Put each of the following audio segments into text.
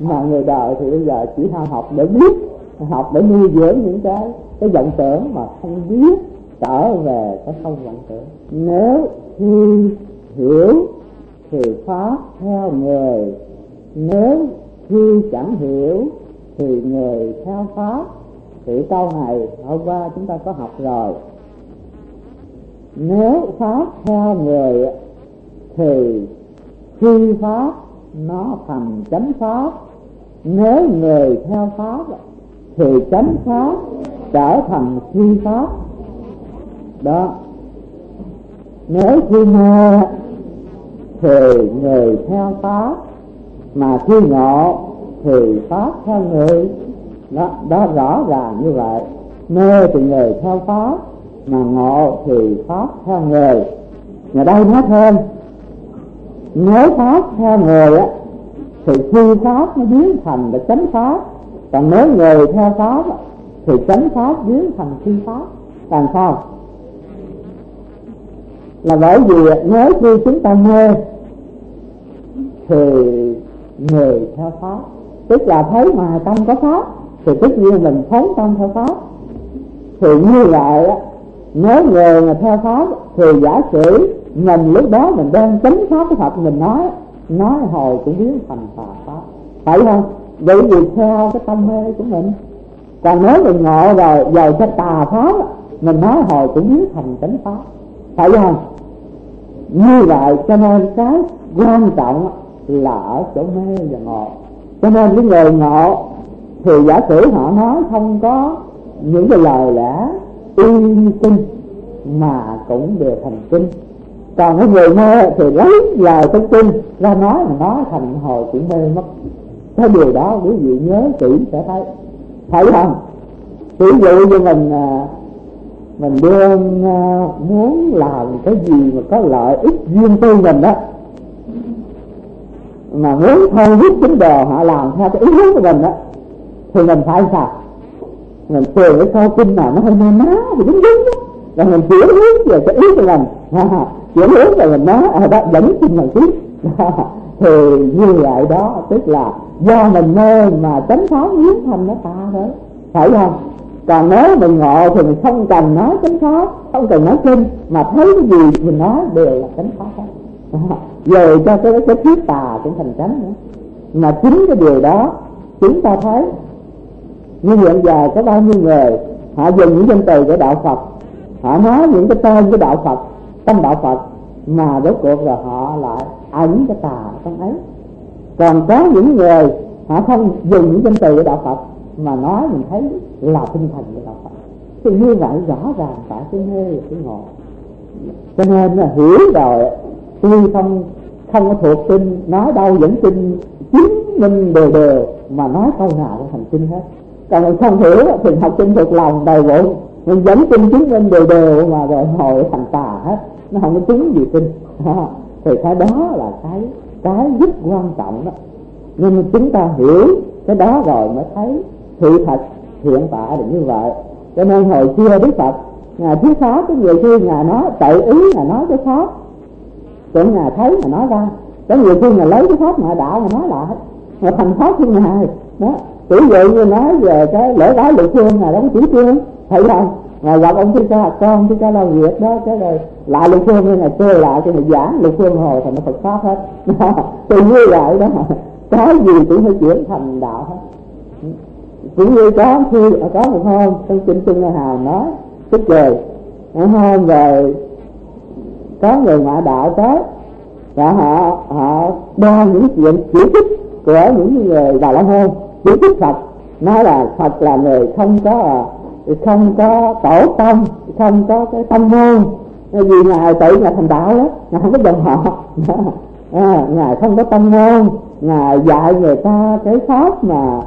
Mà người đời thì bây giờ chỉ học để biết, học để nuôi dưỡng những cái vọng tưởng mà không biết trở về cái không vọng tưởng. Nếu khi hiểu thì pháp theo người, nếu khi chẳng hiểu thì người theo pháp. Thì câu này hôm qua chúng ta có học rồi. Nếu pháp theo người thì phi pháp nó thành chánh pháp, nếu người theo pháp thì chánh pháp trở thành phi pháp. Đó, nếu khi mê thì người theo pháp, mà khi ngộ thì pháp theo người. Đó rõ ràng như vậy. Mê thì người theo pháp, mà ngộ thì pháp theo người. Ở đây nói thêm, nếu pháp theo người á thì phi pháp nó biến thành là chánh pháp, còn nếu người theo pháp thì chánh pháp biến thành phi pháp. Làm sao? Là bởi vì nếu khi chúng ta mê thì người theo pháp, tức là thấy mà tâm có pháp thì tất nhiên mình phóng tâm theo pháp. Thì như vậy á, nếu người mà theo pháp thì giả sử mình lúc đó mình đang chánh pháp cái Phật, mình nói hồi cũng biến thành tà pháp, phải không? Vậy vì theo cái tâm mê của mình. Còn nếu mình ngộ rồi vào cái tà pháp, mình nói hồi cũng biến thành chánh pháp, phải không? Như vậy cho nên cái quan trọng là ở chỗ mê và ngộ. Cho nên cái người ngộ thì giả sử họ nói không có những cái lời lẽ y kinh mà cũng đều thành kinh. Còn cái người mê thì lấy lời trong kinh ra nói, mà nói thành hồi cũng mê mất. Cái điều đó quý vị nhớ kỹ sẽ thấy, phải không? Ví dụ như mình đương muốn làm cái gì mà có lợi ích riêng tư mình đó, mà muốn thôi hút tín đồ họ làm theo cái ý hướng của mình đó, thì mình phải sao? Mình tìm cái câu kinh nào nó hơi na ná thì đúng đó, rồi mình chuyển hướng về cái ý của mình, chuyển hướng rồi mình nói đó dẫn kinh mà tiếp. Thì như vậy đó, tức là do mình mê mà chánh pháp biến thành nó ta đó, phải không? Còn nếu mình ngộ thì mình không cần nói chánh pháp, không cần nói kinh, mà thấy cái gì mình nói đều là chánh pháp hết. Về cho cái thuyết tà cũng thành chánh nữa. Mà chính cái điều đó chúng ta thấy như hiện giờ có bao nhiêu người họ dùng những danh từ của đạo Phật, họ nói những cái tên của đạo Phật, tâm đạo Phật, mà rốt cuộc là họ lại ẩn cái tà trong ấy. Còn có những người họ không dùng những danh từ của đạo Phật mà nói mình thấy là tinh thần của đạo Phật. Thì như vậy rõ ràng tại cái mê và cái ngộ. Cho nên là hiểu rồi, tuy không có thuộc kinh, nói đâu dẫn kinh chứng minh đều mà nói câu nào cũng thành kinh hết. Còn mình không hiểu thì học kinh thuộc lòng đầy bụng, mình dẫn kinh chứng minh đều mà rồi hồi thành tà hết, nó không có chứng gì kinh. Thì cái đó là cái rất quan trọng đó. Nhưng chúng ta hiểu cái đó rồi mới thấy sự thật hiện tại là như vậy. Cho nên hồi xưa Đức Phật Ngài thuyết pháp, cái nhiều khi Ngài nói tự ý, Ngài nói cái pháp cũng Ngài thấy Ngài nói ra. Có nhiều khi Ngài lấy cái pháp ngoại đạo mà nói lại, mà thành pháp của Ngài đó. Ví dụ như nói về cái lễ bái lục phương, Ngài đó có chỉ trương, thấy không? Ngài gặp ông Thích Ca, con Thích Ca làm việc đó, cái rồi lại lục phương nên Ngài chơi lại cho Ngài giảng lục phương hồi thành nó Phật pháp hết. Thì như vậy đó, cái gì cũng phải chuyển thành đạo hết. Cũng như có một hôm trong kinh Trung Nga Hào nói tức cười, một hôm rồi có người ngoại đạo tới và họ đo những chuyện chỉ trích của những người Đà La Môn, chỉ trích Phật, nói là Phật là người không có tổ tông, không có cái tông môn, vì Ngài tự Ngài thành đạo đó, Ngài không có dòng họ. Ngài không có tông môn, Ngài dạy người ta cái pháp mà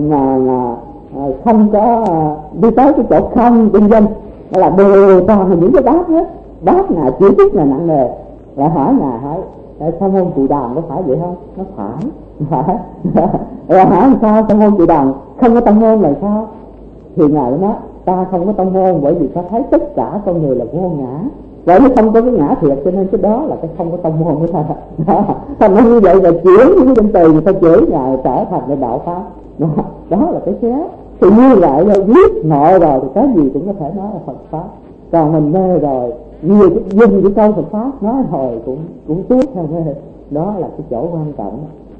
không có đi tới cái chỗ không kinh doanh, là đều toàn là những cái đáp hết. Đáp Ngài chỉ trích là nặng nề, lại hỏi Ngài hỏi Sa môn Cù Đàm có phải vậy không? Nó phải. Rồi hỏi sao Sa môn Cù Đàm không có tông môn là sao? Thì Ngài nói ta không có tông môn bởi vì ta thấy tất cả con người là vô ngã, Vậy nó không có cái ngã thiệt, cho nên cái đó là cái không có tông môn của ta. Thành ra như vậy là chuyển những cái danh từ người ta chửi Ngài trở thành cái đạo pháp. Đó là cái khác. Thì như vậy là viết nội rồi thì cái gì cũng có thể nói là Phật pháp. Còn mình mê rồi, nhiều cái dùng cái câu Phật pháp nói hồi cũng tiếc theo mê. Đó là cái chỗ quan trọng.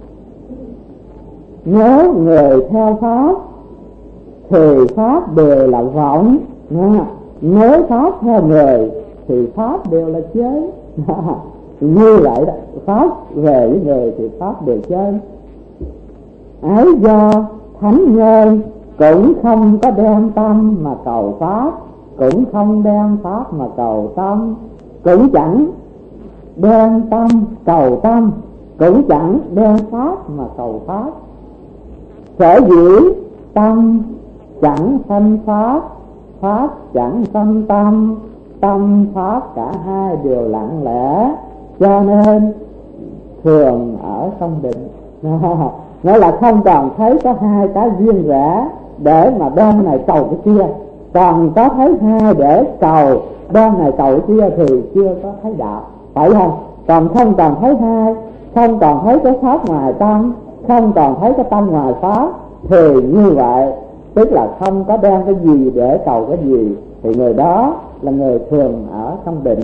Nếu người theo pháp thì pháp đều là vọng, nếu pháp theo người thì pháp đều là chế. Như vậy đó, pháp về với người thì pháp đều chế. Ấy do thánh nhân cũng không có đem tâm mà cầu pháp, cũng không đem pháp mà cầu tâm, cũng chẳng đem tâm cầu tâm, cũng chẳng đem pháp mà cầu pháp. Sở dĩ tâm chẳng sanh pháp, pháp chẳng sanh tâm, tâm pháp cả hai đều lặng lẽ, cho nên thường ở không định. Nghĩa là không còn thấy có hai cái riêng rẽ để mà bên này cầu cái kia, còn có thấy hai để cầu bên này cầu cái kia thì chưa có thấy đạo, phải không? Còn không còn thấy hai, không còn thấy cái pháp ngoài tâm, không còn thấy cái tâm ngoài pháp, thì như vậy tức là không có đem cái gì để cầu cái gì, thì người đó là người thường ở không định.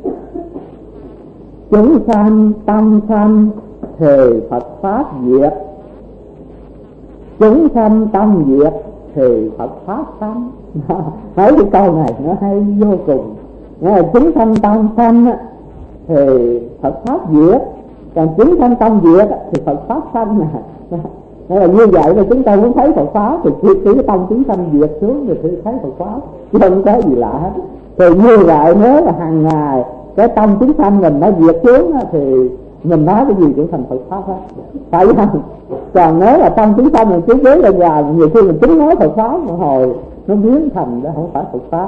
Chúng sanh tâm sanh thì Phật pháp diệt, chúng sanh tâm diệt thì Phật pháp sanh. Thấy cái câu này nó hay vô cùng. Nghĩa là chúng sanh tâm sanh thì Phật pháp diệt, còn chúng sanh tâm diệt thì Phật pháp sanh. Nghĩa là như vậy là chúng ta muốn thấy Phật pháp thì chỉ cái tâm chúng sanh diệt xuống thì thấy Phật pháp, chứ không có gì lạ hết. Thì như vậy nếu là hàng ngày cái tâm chúng sanh mình nó diệt xuống thì mình nói cái gì cũng thành Phật pháp hết, phải không? Còn nếu là tâm chúng sanh mình cứ ghế ra ngoài, nhiều khi mình tính nói Phật pháp một hồi nó biến thành đó không phải Phật pháp.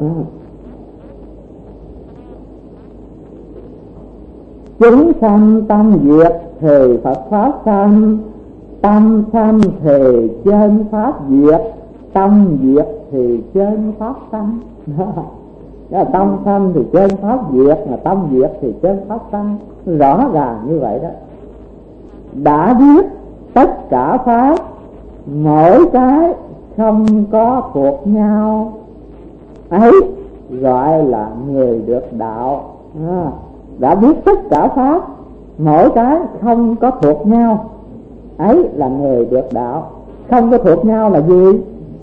Chúng sanh tâm diệt thì Phật pháp sanh, tâm sanh thì trên pháp diệt, tâm diệt thì trên pháp sanh. Đó là tâm sanh thì trên pháp diệt, mà tâm diệt thì trên pháp sanh. Rõ ràng như vậy đó. Đã biết tất cả pháp mỗi cái không có thuộc nhau, ấy gọi là người được đạo. Đã biết tất cả pháp mỗi cái không có thuộc nhau, ấy là người được đạo. Không có thuộc nhau là gì?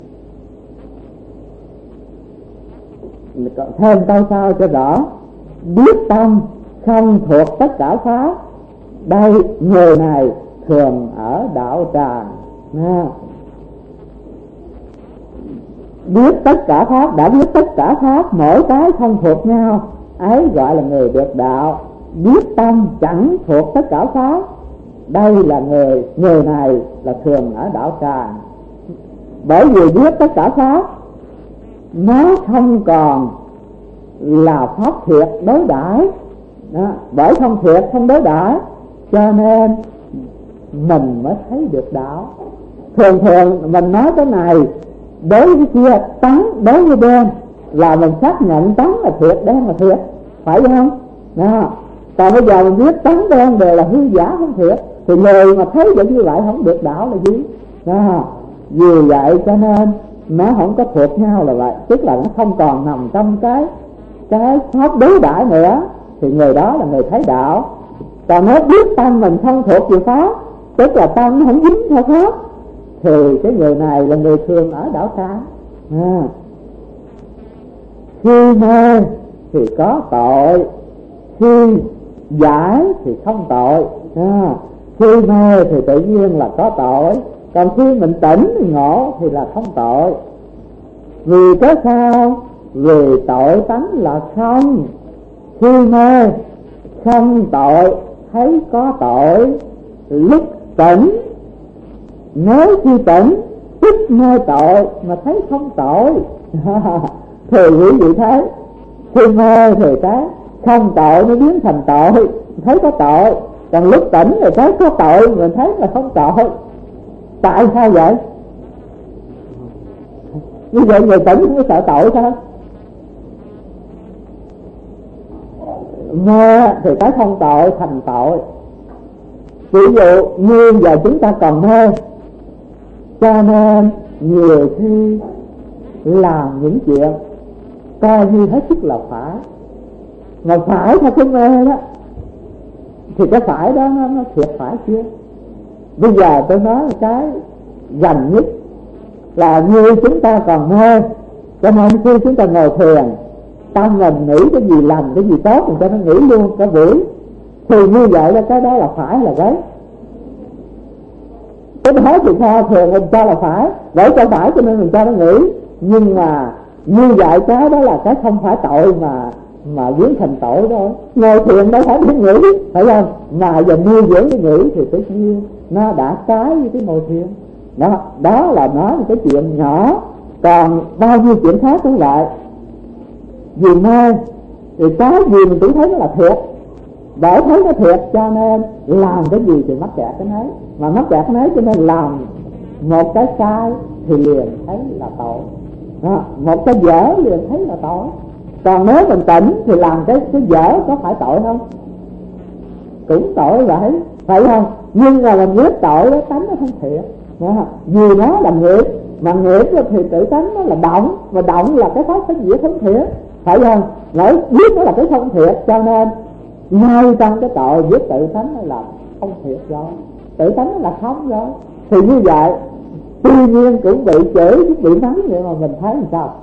Thêm câu sau cho rõ. Biết tâm không thuộc tất cả pháp, đây người này thường ở đạo tràng. Biết tất cả pháp, đã biết tất cả pháp mỗi cái không thuộc nhau, ấy gọi là người được đạo. Biết tâm chẳng thuộc tất cả pháp, đây là người này là thường ở đạo tràng. Bởi vì biết tất cả pháp nó không còn là pháp thiệt đối đãi, bởi không thiệt không đối đãi cho nên mình mới thấy được đạo. Thường thường mình nói cái này đối với kia, trắng đối với đen là mình xác nhận trắng là thiệt, đen là thiệt, phải không? Còn bây giờ mình biết trắng đen đều là hư giả không thiệt, thì người mà thấy được như vậy không được đạo là gì? Vì vậy cho nên nó không có thuộc nhau là vậy, tức là nó không còn nằm trong cái pháp đối đãi nữa, thì người đó là người thấy đạo. Còn nếu biết tâm mình không thuộc về pháp, tức là tâm nó không dính theo pháp, thì cái người này là người thường ở đạo tràng. Khi mê thì có tội, khi giải thì không tội. Khi mê thì tự nhiên là có tội, còn khi mình tỉnh thì ngộ thì là không tội. Vì cái sao? Vì tội tánh là không. Khi mê không tội thấy có tội, lúc tỉnh nếu khi tỉnh tức mê tội mà thấy không tội. Thì quý vị thấy khi mê thì cái không tội nó biến thành tội, thấy có tội, còn lúc tỉnh thì thấy có tội mình thấy là không tội. Tại sao vậy? Như vậy người tỉnh không có sợ tội sao? mê thì cái không tội thành tội. Ví dụ như giờ chúng ta còn mê, cho nên nhiều khi làm những chuyện coi như hết sức là phải, mà phải theo cái mê đó thì cái phải đó nó thiệt phải chưa. Bây giờ tôi nói cái gần nhất là như chúng ta còn mê, cho nên khi chúng ta ngồi thiền, tâm mình nghĩ cái gì lành, cái gì tốt mình cho nó nghĩ luôn cả buổi, thì như vậy là cái đó là phải là đấy. Cái đó thì sao thường mình cho là phải, để cho phải cho nên mình cho nó nghĩ. Nhưng mà như vậy cái đó là cái không phải tội mà biến thành tội đó. Ngồi thiền đâu phải biết nghĩ, phải không? Mà giờ nuôi dưỡng cái nghĩ thì tự nhiên nó đã trái với cái ngồi thiền. Đó là nói một cái chuyện nhỏ. Còn bao nhiêu chuyện khác cũng vậy. Vì mê thì cái gì mình cũng thấy nó là thiệt, để thấy nó thiệt cho nên làm cái gì thì mắc kẹt cái nấy, mà mắc kẹt cái nấy cho nên làm một cái sai thì liền thấy là tội đó. Một cái dở liền thấy là tội. Còn nếu mình tỉnh thì làm cái dở có phải tội không? Cũng tội vậy, phải không? Nhưng mà mình biết tội đó, tánh nó không thiệt đó. Vì nó là nghiệp, mà nghiệp thì tự tánh nó là động, mà động là cái pháp cái gì không thiệt, phải không? Nói biết nó là cái không thiệt cho nên ngay trong cái tội biết tự tánh nó là không thiệt rồi, tự tánh nó là không rồi. Thì như vậy tuy nhiên cũng bị chửi, cũng bị mắng, vậy mà mình thấy làm sao?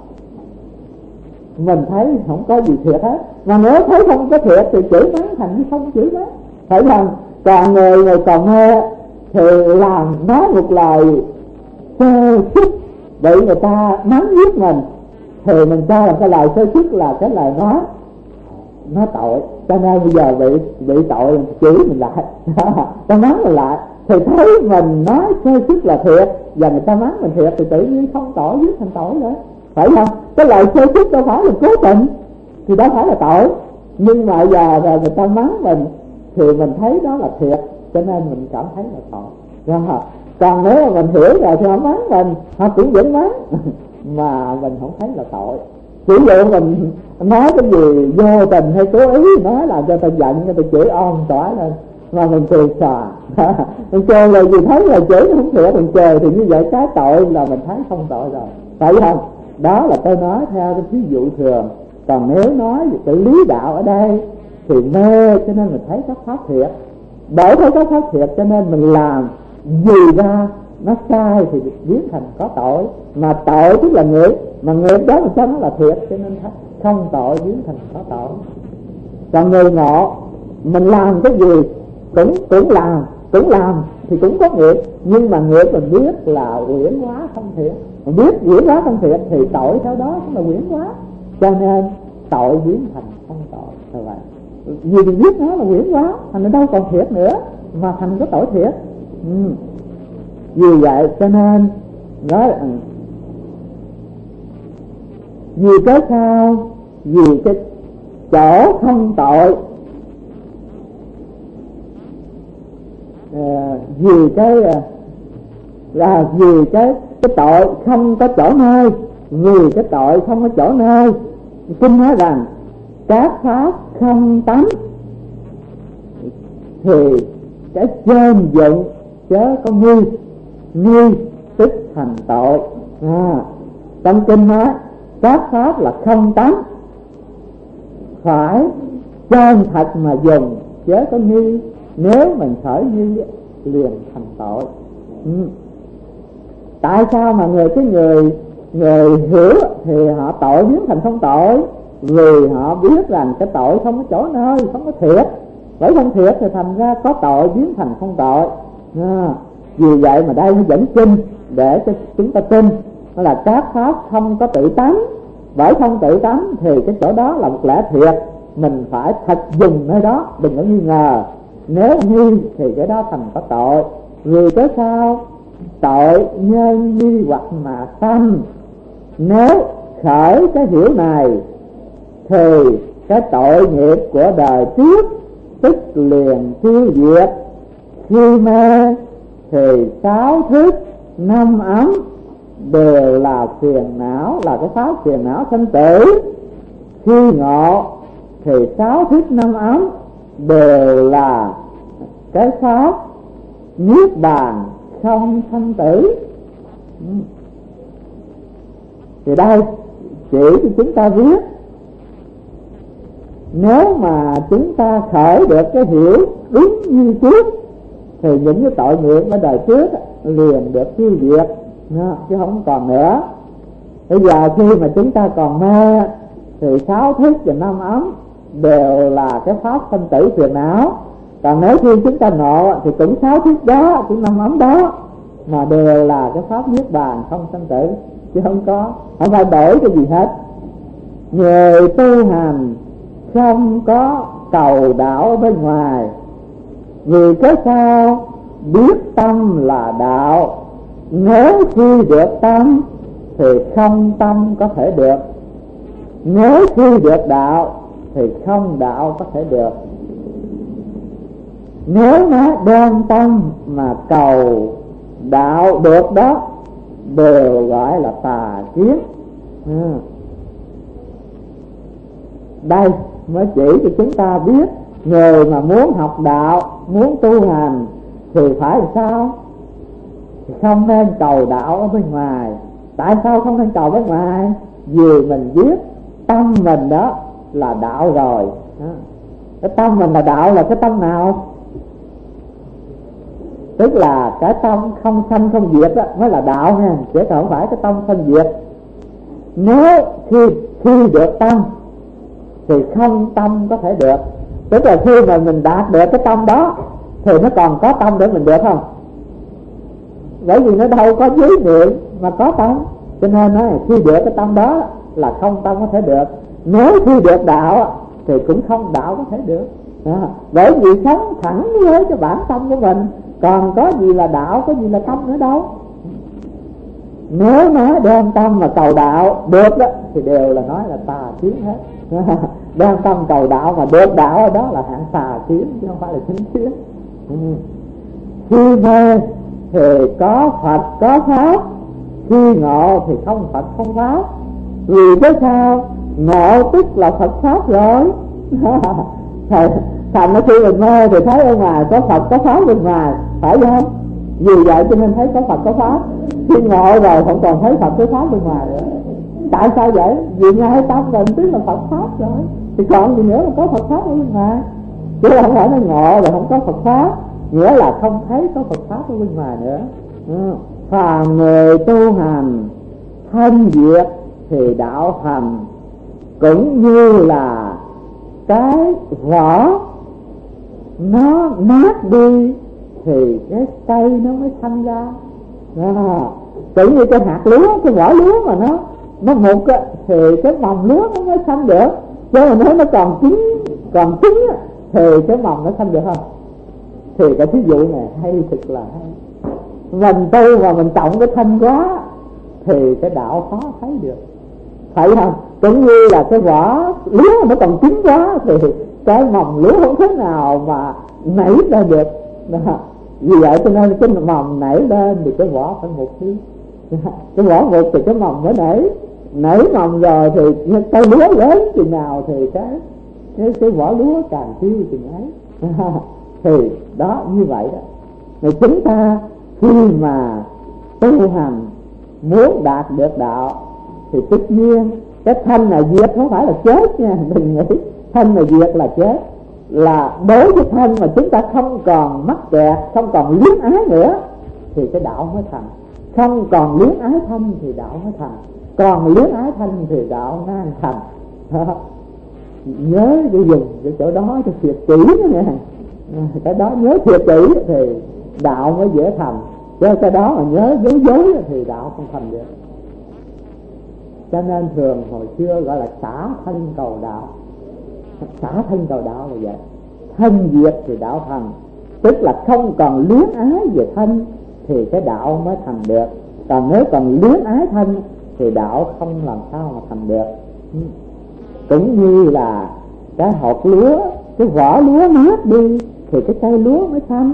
Mình thấy không có gì thiệt hết. Mà nếu thấy không có thiệt thì chửi mắng thành như không chửi mắng, phải không? Còn người còn mê thì làm nói một lời sơ xuất bị người ta mắng giết mình, thì mình cho là cái lời sơ xuất là cái lời nó tội, cho nên bây giờ bị tội chửi mình lại ta mắng mình lại thì thấy mình nói sơ xuất là thiệt và người ta mắng mình thiệt thì tự nhiên không tội giết thành tội nữa, phải không? Cái lời sơ xuất đâu phải là cố tình thì đó phải là tội, nhưng mà giờ người ta mắng mình thì mình thấy đó là thiệt cho nên mình cảm thấy là tội rồi. Còn nếu mà mình hiểu rồi thì họ mắng mình, họ cũng vẫn mắng mà mình không thấy là tội. Ví dụ mình nói cái gì vô tình hay cố ý nói làm cho tôi giận, cho tôi chửi on tỏa lên mà mình cười xòa mình chơi rồi gì thấy là chửi không thiệt mình chơi, thì như vậy cái tội là mình thấy không tội rồi, phải không? Đó là tôi nói theo cái ví dụ thường. Còn nếu nói về cái lý đạo ở đây thì mê cho nên mình thấy các pháp thiệt, bởi thấy các pháp thiệt cho nên mình làm gì ra nó sai thì biến thành có tội, mà tội tức là nghiệp, mà nghiệp đó mình cho nó là thiệt cho nên không tội biến thành có tội. Còn người ngộ mình làm cái gì cũng làm thì cũng có nghiệp, nhưng mà nghiệp mình biết là quyển hóa không thiệt, mình biết quyển hóa không thiệt thì tội theo đó cũng là quyển hóa, cho nên tội biến thành không tội là vậy. Vì mình biết nó là quyển hóa thành nó đâu còn thiệt nữa mà thành có tội thiệt. Vì vậy cho nên nói vì cái sao, vì cái chỗ không tội, vì cái tội không có chỗ nơi, vì cái tội không có chỗ nơi. Kinh nói rằng các pháp không tánh thì cái trên dụng chớ có nghi tức thành tội. Trong kinh nói các pháp là không tánh, phải chân thật mà dùng chớ có nghi, nếu mình khởi nghi liền thành tội. Tại sao mà người hiểu thì họ tội biến thành không tội? Vì họ biết rằng cái tội không có chỗ nơi, không có thiệt, bởi không thiệt thì thành ra có tội biến thành không tội. Vì vậy mà đây nó dẫn kinh để cho chúng ta tin là các pháp không có tự tánh, bởi không tự tánh thì cái chỗ đó là một lẽ thiệt, mình phải thật dùng nơi đó, đừng có nghi ngờ. Nếu nghi thì cái đó thành có tội. Vì cái sao? Tội nhân nghi hoặc mà sanh. Nếu khởi cái hiểu này thì cái tội nghiệp của đời trước tức liền tiêu diệt. Khi mê thì 6 thức 5 ấm đều là phiền não, là cái pháp phiền não sanh tử. Khi ngộ thì sáu thức năm ấm đều là cái pháp niết bàn không sanh tử. Thì đây chỉ cho chúng ta biết, nếu mà chúng ta khởi được cái hiểu đúng như trước thì những cái tội nghiệp ở đời trước liền được tiêu diệt, chứ không còn nữa. Bây giờ khi mà chúng ta còn mê thì sáu thức và năm ấm đều là cái pháp sanh tử phiền não. Còn nếu khi chúng ta nộ thì cũng sáu thức đó, cũng năm ấm đó, mà đều là cái pháp niết bàn không sanh tử, chứ không phải đổi cái gì hết. Người tu hành không có cầu đạo ở bên ngoài, vì cái sao biết tâm là đạo, nếu khi được tâm thì không tâm có thể được, nếu khi được đạo thì không đạo có thể được. Nếu nó đơn tâm mà cầu đạo được đó đều gọi là tà kiến. Đây mới chỉ cho chúng ta biết, người mà muốn học đạo, muốn tu hành thì phải làm sao? Thì không nên cầu đạo ở bên ngoài. Tại sao không nên cầu bên ngoài? Vì mình biết tâm mình đó là đạo rồi. Cái tâm mình là đạo là cái tâm nào? Tức là cái tâm không sanh không diệt đó mới là đạo nha, chứ không phải cái tâm sanh diệt. Nếu khi được tâm thì không tâm có thể được. Tức là khi mà mình đạt được cái tâm đó thì nó còn có tâm để mình được không? Bởi vì nó đâu có dưới miệng mà có tâm, cho nên nói khi được cái tâm đó là không tâm có thể được. Nếu khi được đạo thì cũng không đạo có thể được. Bởi vì sống thẳng với cái bản tâm của mình, còn có gì là đạo, có gì là tâm nữa đâu. Nếu nói đem tâm mà cầu đạo được đó thì đều là nói là tà kiến hết. Đem tâm cầu đạo mà được đạo ở đó là hạng tà kiến, chứ không phải là chính kiến. Khi mê thì có Phật có Pháp, khi ngộ thì không Phật không Pháp. Vì cái sao? Ngộ tức là Phật Pháp rồi. Thành nó khi mình mê thì thấy ở ngoài có Phật có Pháp bên ngoài, phải không? Vì vậy cho nên thấy có Phật có Pháp. Khi ngộ rồi không còn thấy Phật có Pháp bên ngoài nữa. Tại sao vậy? Vì ngay tâm mình tức là Phật Pháp rồi, thì còn gì nữa mà có Phật Pháp ở bên ngoài. Chứ không phải nó ngộ rồi không có Phật Pháp, nghĩa là không thấy có Phật Pháp ở bên ngoài nữa. Phàm người tu hành thanh diệt thì đạo thành, cũng như là cái vỏ nó nát đi thì cái cây nó mới xanh ra. Cũng như cái hạt lúa, cái vỏ lúa mà nó mục á, thì cái mầm lúa nó mới xanh được. Chứ mà nếu nó còn chín á, thì cái mầm nó xanh được không? Thì cái thí dụ này hay thật là hay. Mình tu mà mình trọng cái thanh quá thì cái đạo khó thấy được, phải không? Cũng như là cái vỏ lúa nó còn chín quá thì cái mầm lúa không thế nào mà nảy ra được. Vì vậy cho nên cái mầm nảy lên thì cái vỏ phải mục đi. Cái vỏ mục thì cái mầm mới nảy mầm rồi thì cây lúa lớn chừng nào thì cái vỏ lúa càng tiêu chừng ấy. Thì đó, như vậy đó. Thì chúng ta khi mà tu hành muốn đạt được đạo thì tất nhiên cái thân là diệt, không phải là chết nha. Đừng nghĩ thân là diệt là chết. Là đối với thân mà chúng ta không còn mắc kẹt, không còn luyến ái nữa thì cái đạo mới thành. Không còn luyến ái thân thì đạo mới thành, còn luyến ái thân thì đạo ngang thành. Nhớ để dùng cái chỗ đó cho thiệt kỹ nha. Cái đó nhớ thiệt kỹ thì đạo mới dễ thành, chứ cái đó mà nhớ dối thì đạo không thành được. Cho nên thường hồi xưa gọi là xả thân cầu đạo. Xả thân cầu đạo là vậy. Thân diệt thì đạo thành, tức là không còn luyến ái về thân thì cái đạo mới thành được. Còn nếu còn luyến ái thân thì đạo không làm sao mà thành được. Cũng như là cái hột lúa, cái vỏ lúa nát đi thì cái cây lúa mới xanh.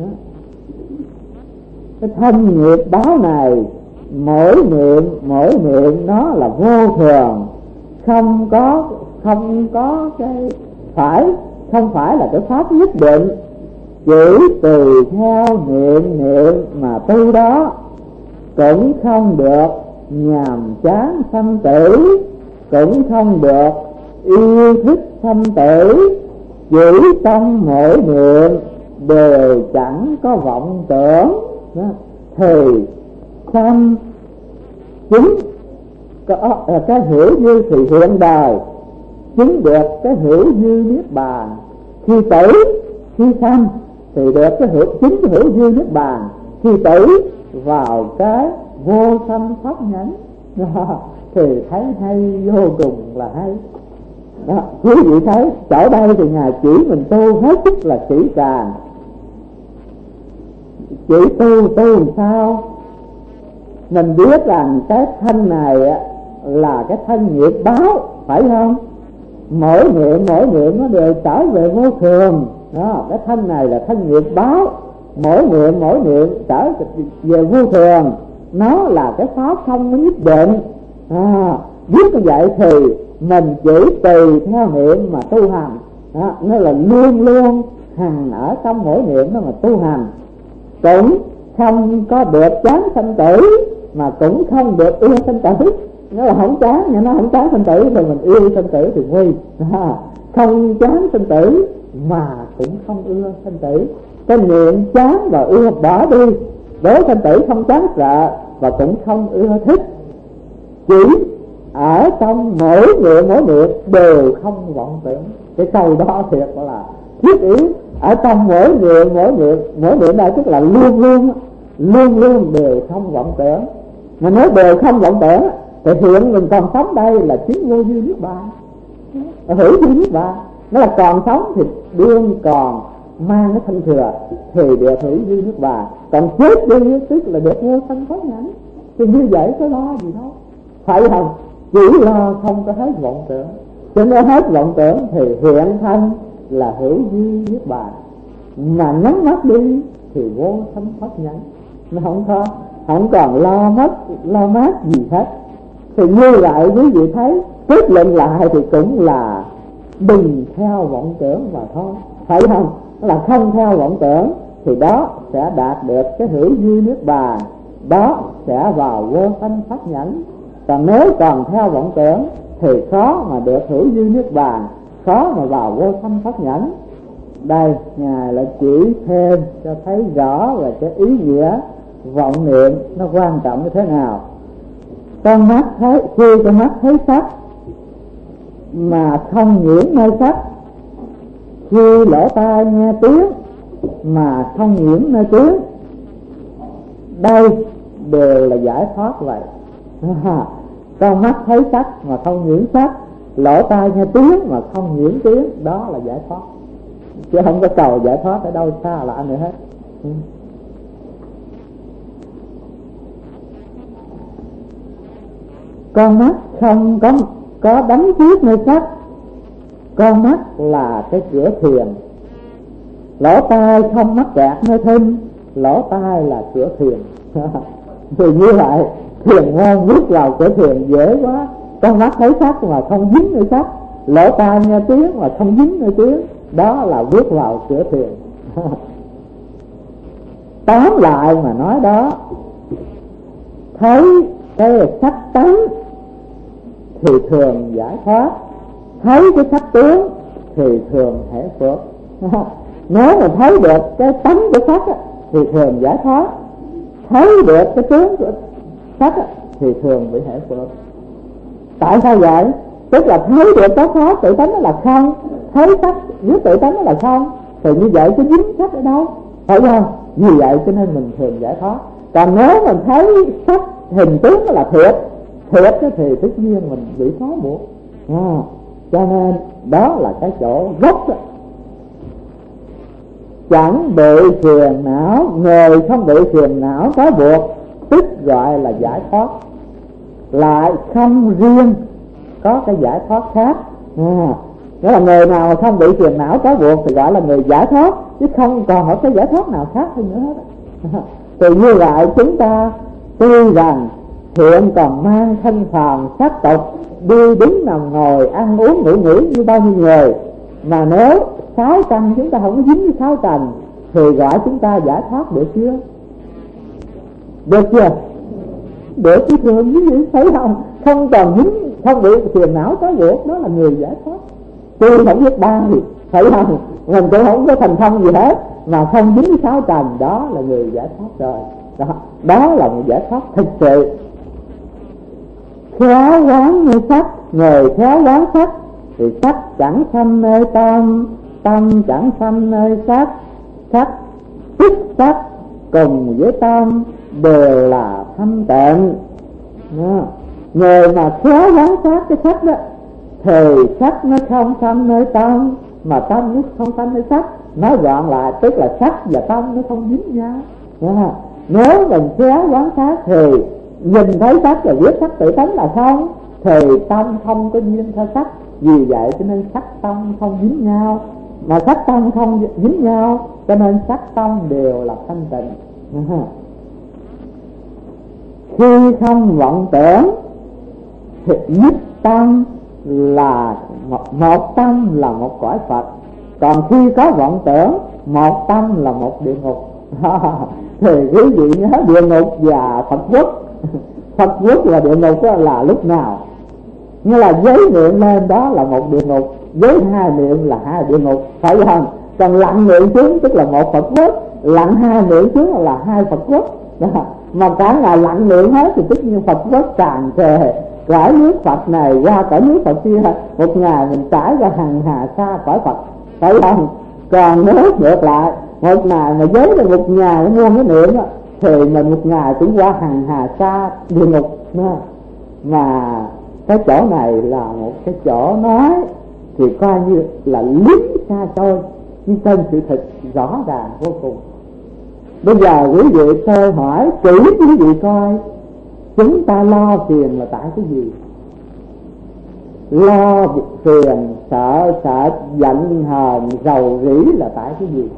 Cái thân nghiệp báo này mỗi niệm nó là vô thường, không có cái không phải là cái pháp nhất định, chỉ tùy theo niệm mà tu đó, cũng không được nhàm chán sanh tử, cũng không được yêu thích sanh tử, chỉ trong mỗi niệm đều chẳng có vọng tưởng thì sanh chứng có cái hữu dư thì hiện đời, chứng được cái hữu dư niết bàn. Khi tử khi sanh thì được cái chứng hữu dư niết bàn, khi tử vào cái vô sanh pháp nhẫn thì thấy hay, vô cùng là hay đó. Quý vị thấy chỗ đây thì Ngài chỉ mình tu hết sức là kỹ càng, chỉ tu sao mình biết rằng cái thân này là cái thân nghiệp báo, phải không? Mỗi niệm nó đều trở về vô thường đó. Cái thân này là thân nghiệp báo, mỗi niệm trở về vô thường, nó là cái pháp không nhất định. Biết như vậy thì mình chỉ tùy theo niệm mà tu hành đó. Nó là luôn luôn hằng ở trong mỗi niệm đó mà tu hành, cũng không có được chán sanh tử mà cũng không được yêu sanh tử. Nó là không chán, nhưng nó không chán sanh tử thì mình yêu sanh tử thì nguy. Không chán sanh tử mà cũng không ưa sanh tử. Cái niệm chán và ưa bỏ đi, đối sanh tử không chán sợ và cũng không ưa thích. Chỉ ở trong mỗi niệm đều không vọng tưởng. Cái câu đó thiệt là thiết yếu. Ở trong mỗi niệm này tức là luôn luôn đều không vọng tưởng. Mà nếu đều không vọng tưởng thì hiện mình còn sống đây là chứng vô dư niết bàn, hữu dư niết bàn. Nó là còn sống thì đương còn mang cái thân thừa thì được hữu dư niết bàn, còn chết đi tức là được vô sanh pháp nhẫn. Thì như vậy có lo gì đâu, phải không? Chỉ lo không có hết vọng tưởng. Cho nên hết vọng tưởng thì hiện thân là hữu dư niết bàn, mà nhắm mắt đi thì vô sanh pháp nhẫn. Nó không còn lo mát gì hết. Thì như vậy quý vị thấy kết luận lại thì cũng là đừng theo vọng tưởng mà thôi, phải không? Là không theo vọng tưởng thì đó sẽ đạt được cái hữu dư niết bàn, đó sẽ vào vô sanh pháp nhẫn. Còn nếu còn theo vọng tưởng thì khó mà được hữu dư niết bàn, khó mà vào vô sanh pháp nhẫn. Đây Ngài lại chỉ thêm cho thấy rõ về cái ý nghĩa vọng niệm nó quan trọng như thế nào. Con mắt thấy, khi con mắt thấy sắc mà không nhiễm nơi sắc, khi lỗ tai nghe tiếng mà không nhiễm nơi tiếng, đây đều là giải thoát vậy. Con mắt thấy sắc mà không nhiễm sắc, lỗ tai nghe tiếng mà không nhiễm tiếng, đó là giải thoát, chứ không có cầu giải thoát ở đâu xa lạ nữa hết. Con mắt không có đắm chiết nơi sắc, con mắt là cái cửa thiền. Lỗ tai không mắc kẹt nơi thinh, lỗ tai là cửa thiền. Thì như vậy thiền môn bước vào cửa thiền dễ quá. Con mắt thấy sắc mà không dính nơi sắc, lỗ tai nghe tiếng mà không dính nơi tiếng, đó là bước vào cửa thiền. Tóm lại mà nói đó, thấy cái sắc tánh thì thường giải thoát, thấy cái sắc tướng thì thường hệ phước. Nếu mà thấy được cái tánh của sắc thì thường giải thoát, thấy được cái tướng của sắc thì thường bị hệ phước. Tại sao vậy? Tức là thấy được cái pháp tự tánh nó là không, thấy sắc với tự tánh nó là không, thì như vậy cái dính sắc ở đâu, phải không? Như vậy cho nên mình thường giải thoát. Còn nếu mình thấy sắc hình tướng nó là thiệt thì tất nhiên mình bị phá buộc. Cho nên đó là cái chỗ gốc đó. Chẳng bị phiền não, người không bị phiền não có buộc tức gọi là giải thoát. Lại không riêng có cái giải thoát khác. Nghĩa là người nào mà không bị phiền não có buộc thì gọi là người giải thoát, chứ không còn có cái giải thoát nào khác hơn nữa hết. Thì như vậy chúng ta tuy rằng hiện còn mang thân phàm sắc tộc, đi đứng nằm ngồi ăn uống ngủ nghỉ như bao nhiêu người. Mà nếu sáu căn chúng ta không có dính với sáu trần thì gọi chúng ta giải thoát được chưa? Được chưa? Được chứ thường như vậy, thấy không? Không còn dính, không bị phiền não trói buộc, đó là người giải thoát. Tôi không biết ba thì thấy không? Mình cũng không có thành thông gì hết, mà không dính với sáu trần, đó là người giải thoát rồi. Đó là một giải thoát thực sự. Khéo quán như sắc, người khéo quán sắc thì sắc chẳng sanh nơi tâm, tâm chẳng sanh nơi sắc, sắc tức sắc cùng với tâm đều là thanh tịnh. Người mà khéo quán sát cái sắc đó thì sắc nó không sanh nơi tâm, mà tâm nó không sanh nơi sắc. Nói gọn lại tức là sắc và tâm nó không dính nhau. Nếu mình khéo quán sát thì nhìn thấy sắc và biết sắc tự tánh là không, thì tâm không có duyên theo sắc. Vì vậy cho nên sắc tâm không dính nhau, mà sắc tâm không dính nhau cho nên sắc tâm đều là thanh tịnh. Khi không vọng tưởng thì nhất tâm là một tâm là một cõi Phật, còn khi có vọng tưởng một tâm là một địa ngục. Thì quý vị nhớ địa ngục và Phật quốc. Phật quốc là địa ngục là lúc nào? Như là giấy niệm lên đó là một địa ngục, giấy hai niệm là hai địa ngục, phải không? Còn lặng niệm xuống tức là một Phật quốc, lặng hai niệm xuống là hai Phật quốc. Mà cả ngày lặng niệm hết thì tất nhiên Phật quốc tràn trề, cõi nước Phật này qua cõi nước Phật kia, một ngày mình trải qua hằng hà xa cõi Phật, phải không? Còn nếu ngược lại, một ngày mà giới được một ngày muôn cái niệm thì mình một ngày cũng qua hằng hà xa địa ngục. Mà cái chỗ này là một cái chỗ nói thì coi như là lính xa xôi, nhưng trên sự thật rõ ràng vô cùng. Bây giờ quý vị tôi hỏi kỹ quý vị coi, chúng ta lo phiền là tại cái gì? Lo phiền, sợ sệt, giận hờn, rầu rĩ là tại cái gì?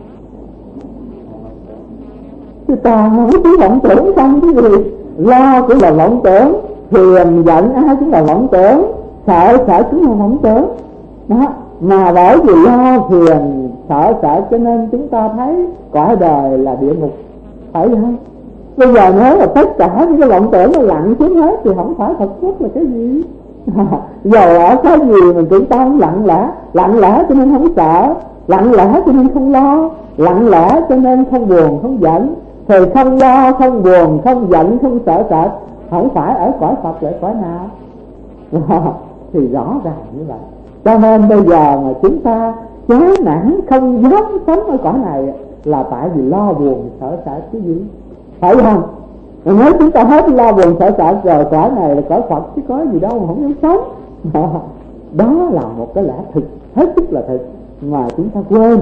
Chứ ta không có vọng tưởng không cái gì. Lo cũng là vọng tưởng, phiền giận ai cũng là vọng tưởng, sợ cũng là vọng tưởng. Đó, mà bởi vì lo phiền sợ cho nên chúng ta thấy cõi đời là địa ngục, phải không? Bây giờ nếu là tất cả những cái vọng tưởng nó lặng xuống hết thì không phải Phật quốc là cái gì. Giờ ở cái gì mình cũng tâm lặng lẽ cho nên không sợ, lặng lẽ cho nên không lo, lặng lẽ cho nên không buồn không giận. Thì không lo, không buồn, không giận, không sợ sệt, không phải ở cõi Phật là cõi nào? Thì rõ ràng như vậy. Cho nên bây giờ mà chúng ta chán nản không dám sống ở cõi này là tại vì lo buồn sợ sệt cái gì, phải không? Nếu chúng ta hết lo buồn sợ sệt rồi, cõi này là cõi Phật chứ có gì đâu mà không dám sống. Đó là một cái lẽ thực, hết sức là thực mà chúng ta quên.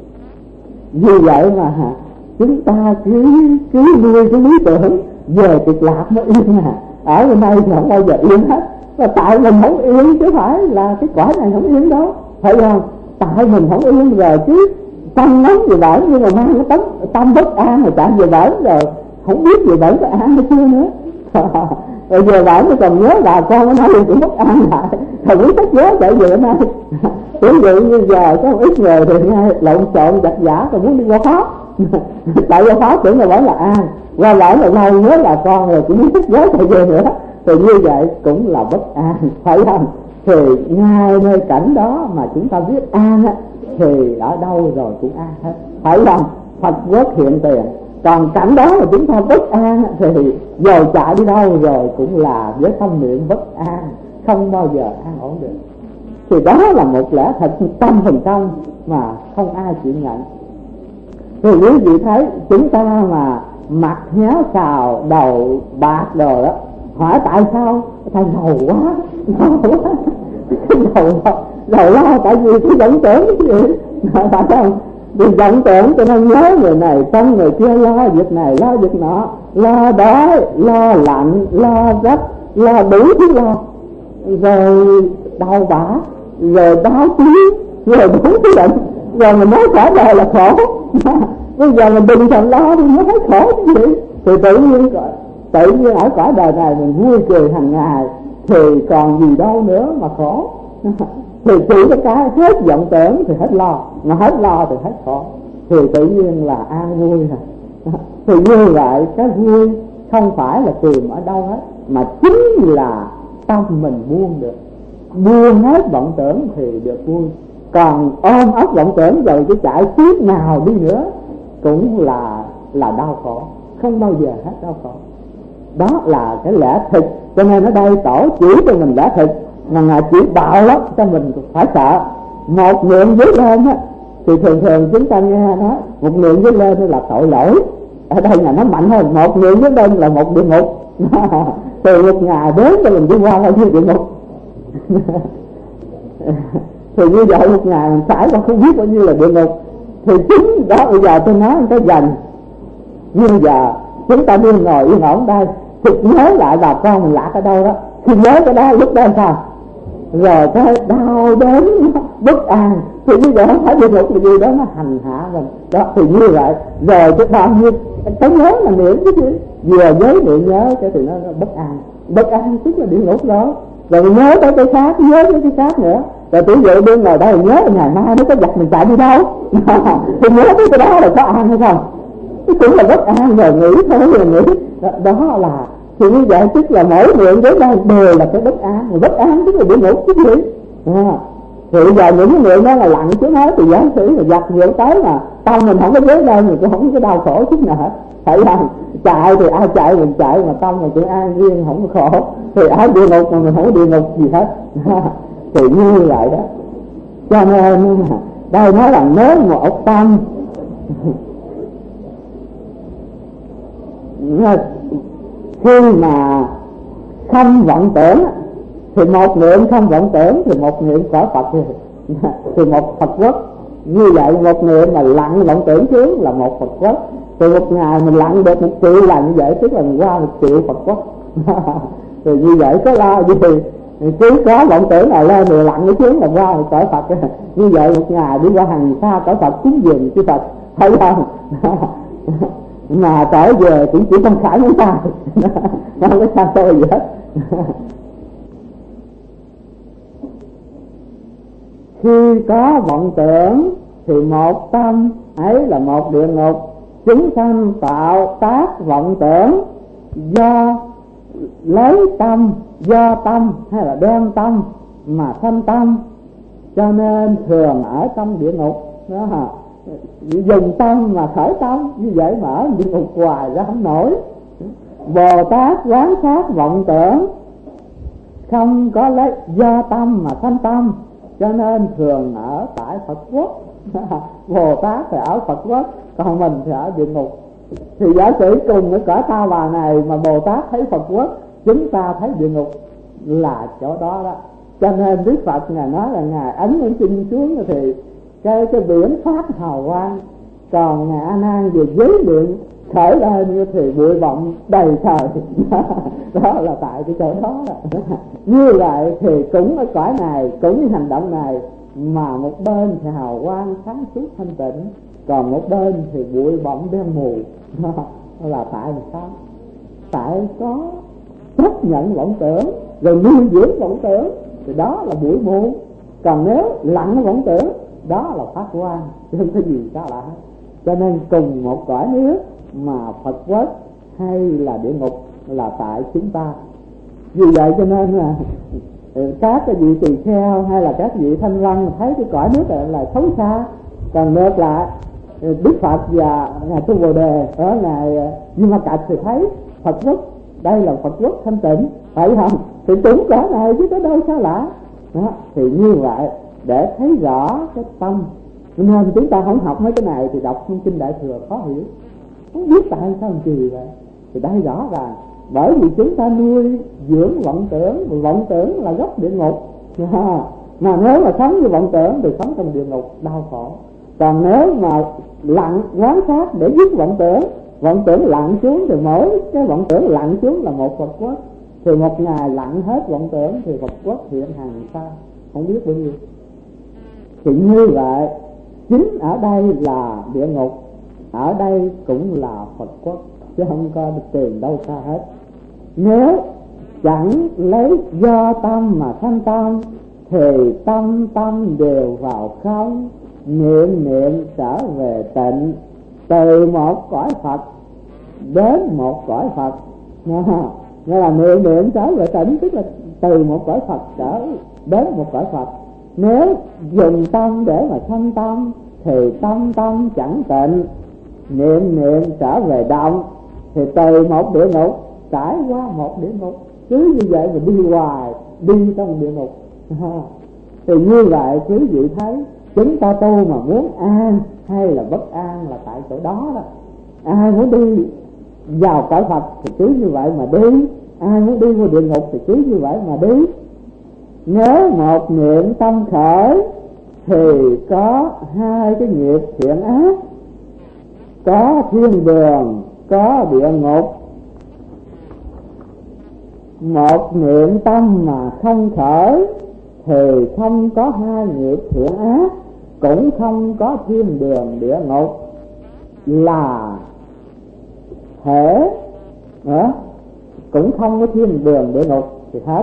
Vì vậy mà chúng ta cứ nuôi cái lý tưởng về cực lạc nó yên ở bên đây thì không bao giờ yên hết. Và tại mình không yên chứ phải là cái cõi này không yên đâu, phải không? Tại mình không yên rồi chứ tâm nóng về bển, nhưng mà mang cái tâm bất an rồi chạy về bển rồi không biết về bển có an hay chưa nữa. Rồi về bển nó còn nhớ bà con ở đây cũng bất an lại, rồi biết thích nhớ chạy về ở đây. Ví dụ như giờ có một ít người thì ngay lộn xộn giặt giả rồi muốn đi qua Pháp. Tại qua Pháp tưởng là vẫn là an, qua bển là lâu nhớ là con rồi cũng biết thích nhớ chạy về nữa. Thì như vậy cũng là bất an, phải không? Thì ngay nơi cảnh đó mà chúng ta biết an á, thì ở đâu rồi cũng an hết, phải không? Phật quốc hiện tiền. Còn cảnh đó mà chúng ta bất an thì dầu chạy đi đâu rồi cũng là với tâm niệm bất an, không bao giờ an ổn được. Thì đó là một lẽ thật 100% mà không ai chịu nhận. Thì quý vị thấy chúng ta mà mặt héo xào, đầu bạc đồ đó, hỏi tại sao? Tại giàu quá, giàu lo tại vì cái vọng tưởng cái gì, phải không? Vì vọng tưởng cho nên nhớ người này xong người kia, lo việc này lo việc nọ, lo đói, lo lạnh, lo gấp, lo đủ thứ lo, rồi đau bả, rồi báo chí, rồi đủ thứ bệnh, rồi mình nói cả đời là khổ. Bây giờ mình đừng thèm lo thì mới thấy khổ cái gì. Thì tự tự nhiên ở cõi đời này mình vui cười hàng ngày thì còn gì đâu nữa mà khổ. Thì chỉ cái hết vọng tưởng thì hết lo, mà hết lo thì hết khổ, thì tự nhiên là an vui rồi. Thì như vậy cái vui không phải là tìm ở đâu hết, mà chính là tâm mình buông được, buông hết vọng tưởng thì được vui. Còn ôm ấp vọng tưởng rồi cái chạy tiếp nào đi nữa cũng là đau khổ, không bao giờ hết đau khổ. Đó là cái lẽ thực. Cho nên ở đây tổ chỉ cho mình lẽ thực, mà Ngài chỉ đạo lắm cho mình phải sợ. Một niệm dưới lên á thì thường thường chúng ta nghe nói một niệm dưới lên là tội lỗi. Ở đây là nó mạnh hơn, một niệm dưới lên là một địa ngục. Từ một ngày đến cho mình đi qua bao nhiêu địa ngục. Thì như vậy một ngày mình trải qua không biết bao nhiêu là địa ngục. Thì chính đó bây giờ tôi nói cái dần. Nhưng giờ chúng ta đi ngồi yên ổn đây thì nhớ lại bà con mình lạc ở đâu đó. Thì nhớ cái đó lúc đó sao? Rồi cái đau đớn bất an thì bây giờ không phải địa ngục là gì đó, nó hành hạ mình. Đó thì như vậy. Rồi cái bao nhiêu cái nhớ là niệm chứ gì. Vừa với niệm nhớ cái thì nó bất an. Bất an tức là địa ngục đó. Rồi nhớ tới cái khác, nhớ tới cái khác nữa. Rồi tỷ dụ đương ngồi đây nhớ ngày mai nó có giặc mình chạy đi đâu. Thì nhớ tới cái đó là có an hay không? Cái cũng là bất an, rồi nghĩ thôi rồi nghĩ. Đó là thì như vậy tức là mỗi niệm với đây đều là cái bất an. Rồi bất an tức là địa ngục chứ gì. Thì bây giờ những cái niệm đó là lặng chứ nói thì giả sử là giặc nhiều tới mà tâm mình không có với đây mình cũng không có đau khổ chút nào hết. Phải không? Chạy thì ai chạy mình chạy, mà tâm mình cũng an riêng không có khổ. Thì ở địa ngục mà mình không có địa ngục gì hết. Thì như vậy đó. Cho nên đây nói là nếu một tâm khi mà không vọng tưởng thì một niệm không vọng tưởng thì một niệm cõi Phật thì một Phật quốc. Như vậy một niệm mà lặng vọng tưởng trước là một Phật quốc. Thì một ngày mình lặng được 1 triệu lần như vậy tức là mình qua 1 triệu Phật quốc. Thì như vậy có lo gì thì cứ có vọng tưởng nào lên rồi lặng cái chuyến là qua cõi Phật. Như vậy một ngày đi qua hàng xa cõi Phật cúng dường chư Phật, thấy không? Mà trở về cũng chỉ trong khải ngón tay, không có xa xôi gì hết. Khi có vọng tưởng thì một tâm ấy là một địa ngục. Chúng sanh tạo tác vọng tưởng do lấy tâm, do tâm hay là đem tâm mà sanh tâm, cho nên thường ở trong địa ngục đó hả? Dùng tâm mà khởi tâm, như vậy mà ở địa ngục hoài ra không nổi. Bồ Tát quán sát vọng tưởng không có lấy do tâm mà sanh tâm, cho nên thường ở tại Phật quốc. Bồ Tát thì ở Phật quốc, còn mình thì ở địa ngục. Thì giả sử cùng cái cõi Ta Bà này mà Bồ Tát thấy Phật quốc, chúng ta thấy địa ngục là chỗ đó đó. Cho nên Đức Phật Ngài nói là Ngài ấn lên chân xuống thì cái biển phát hào quang. Còn Ngài A Nan về giới lượng khởi lên như thì bụi bặm đầy trời. Đó là tại cái chỗ đó. Như vậy thì cũng ở cõi này, cũng như hành động này, mà một bên thì hào quang sáng suốt thanh tịnh, còn một bên thì bụi bặm đen mù. Đó là tại sao? Tại có chấp nhận vọng tưởng rồi nuôi dưỡng vọng tưởng thì đó là bụi mù. Còn nếu lặng vọng tưởng đó là phát quang, chứ không có gì đó lạ. Cho nên cùng một cõi nước mà Phật quốc hay là địa ngục là tại chúng ta. Vì vậy cho nên là các cái vị tỳ kheo hay là các vị thanh văn thấy cái cõi nước này là xấu xa. Còn ngược lại Đức Phật và Ngài Tu Bồ Đề ở Ngài Nhưng Mà Cạch thì thấy Phật quốc đây là Phật quốc thanh tịnh, phải không? Thì chúng cõi này chứ có đâu xa lạ. Đó, thì như vậy để thấy rõ cái tâm. Nên chúng ta không học mấy cái này thì đọc trong kinh Đại Thừa khó hiểu, không biết tại sao kỳ vậy. Thì đây rõ ràng bởi vì chúng ta nuôi dưỡng vọng tưởng, vọng tưởng là gốc địa ngục. Mà nếu mà sống như vọng tưởng thì sống trong địa ngục đau khổ. Còn nếu mà lặng quán sát để dứt vọng tưởng lặng xuống thì mỗi cái vọng tưởng lặng xuống là một Phật quốc. Thì một ngày lặng hết vọng tưởng thì Phật quốc hiện hàng xa không biết bao nhiêu. Thì như vậy chính ở đây là địa ngục, ở đây cũng là Phật quốc, chứ không có tìm đâu xa hết. Nếu chẳng lấy do tâm mà sanh tâm, thì tâm tâm đều vào không, niệm niệm trở về tịnh. Từ một cõi Phật đến một cõi Phật, nghĩa là niệm niệm trở về tịnh, tức là từ một cõi Phật trở đến một cõi Phật. Nếu dùng tâm để mà sanh tâm, thì tâm tâm chẳng tịnh, niệm niệm trở về động, thì từ một địa ngục trải qua một địa ngục. Cứ như vậy mà đi hoài, đi trong địa ngục. Thì như vậy quý vị thấy, chúng ta tu mà muốn an hay là bất an là tại chỗ đó đó. Ai muốn đi vào cõi Phật thì cứ như vậy mà đi, ai muốn đi vào địa ngục thì cứ như vậy mà đi. Nếu một niệm tâm khởi thì có hai cái nghiệp thiện ác, có thiên đường, có địa ngục. Một niệm tâm mà không khởi thì không có hai nghiệp thiện ác, cũng không có thiên đường địa ngục, là thể nữa, cũng không có thiên đường địa ngục thì hết.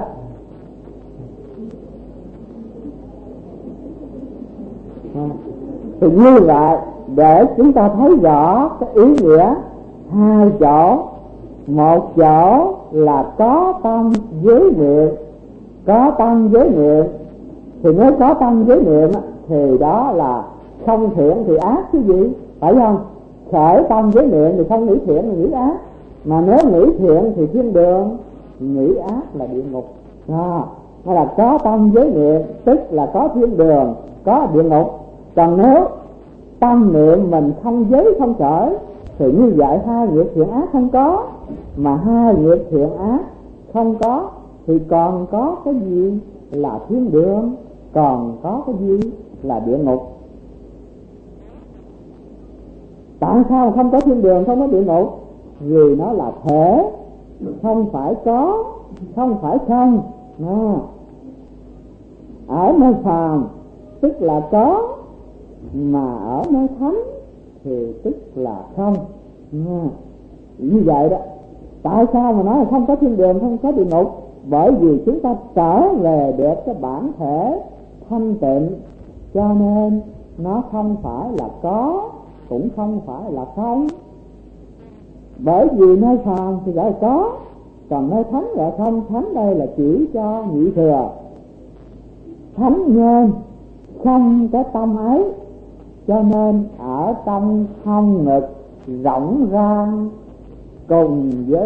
Thì như vậy để chúng ta thấy rõ cái ý nghĩa hai chỗ. Một chỗ là có tâm với niệm, có tâm với niệm. Thì nếu có tâm với niệm thì đó là không thiện thì ác chứ gì, phải không? Khởi tâm với niệm thì không nghĩ thiện thì nghĩ ác, mà nếu nghĩ thiện thì thiên đường, nghĩ ác là địa ngục. Hay là có tâm với niệm tức là có thiên đường, có địa ngục. Còn nếu tâm niệm mình không giới không khởi thì như vậy hai nghiệp thiện ác không có, mà hai nghiệp thiện ác không có thì còn có cái gì là thiên đường, còn có cái gì là địa ngục. Tại sao không có thiên đường, không có địa ngục? Vì nó là thể, không phải có, không phải không. Ở nơi phàm tức là có, mà ở nơi thánh thì tức là không. Như vậy đó. Tại sao mà nói là không có thiên đường, không có địa ngục? Bởi vì chúng ta trở về được cái bản thể thanh tịnh, cho nên nó không phải là có, cũng không phải là không. Bởi vì nơi phàm thì gọi là có, còn nơi thánh gọi là không. Thánh đây là chỉ cho nhị thừa. Thánh nhân không cái tâm ấy, cho nên ở trong không ngực rộng ra cùng với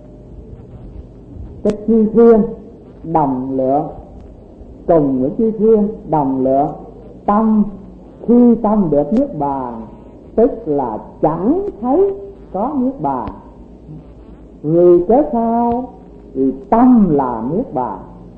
cái chi thiên đồng lượng, cùng với chi thiên đồng lượng. Tâm khi tâm được niết bàn tức là chẳng thấy có niết bàn. Vì cớ sao? Vì tâm là niết bàn.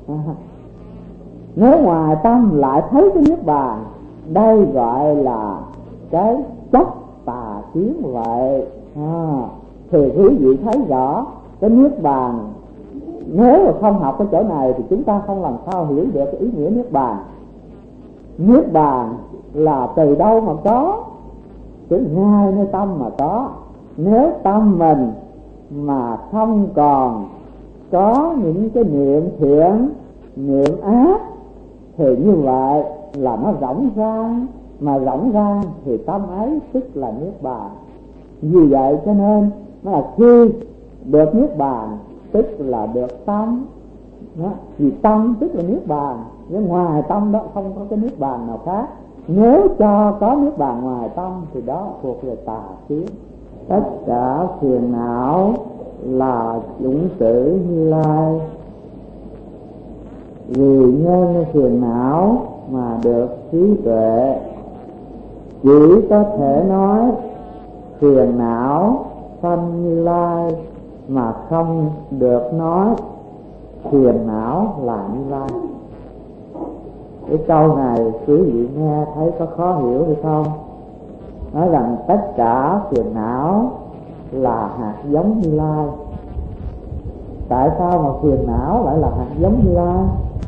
Nếu ngoài tâm lại thấy cái niết bàn, đây gọi là cái chấp tà kiến vậy. Thì quý vị thấy rõ cái niết bàn. Nếu mà không học cái chỗ này thì chúng ta không làm sao hiểu được cái ý nghĩa niết bàn. Niết bàn là từ đâu mà có? Từ ngay nơi tâm mà có. Nếu tâm mình mà không còn có những cái niệm thiện, niệm ác, thì như vậy là nó rỗng ra. Mà rỗng ra thì tâm ấy tức là niết bàn. Vì vậy cho nên nó là khi được niết bàn tức là được tâm. Vì tâm tức là niết bàn, nhưng ngoài tâm đó không có cái niết bàn nào khác. Nếu cho có niết bàn ngoài tâm thì đó thuộc về tà kiến. Tất cả phiền não là chủng tử Như Lai. Vì nhân phiền não mà được trí tuệ. Chỉ có thể nói phiền não sanh Như Lai, mà không được nói phiền não là Như Lai. Cái câu này quý vị nghe thấy có khó hiểu hay không? Nói rằng tất cả phiền não là hạt giống Như Lai. Tại sao mà phiền não lại là hạt giống Như Lai?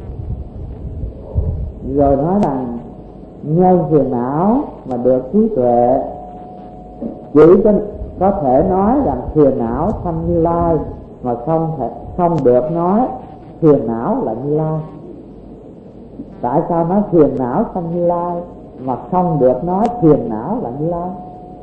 Rồi nói rằng nhân phiền não mà được trí tuệ. Chỉ có thể nói rằng phiền não sanh Như Lai, mà không được nói phiền não là Như Lai. Tại sao nói phiền não sanh Như Lai mà không được nói phiền não là Như Lai?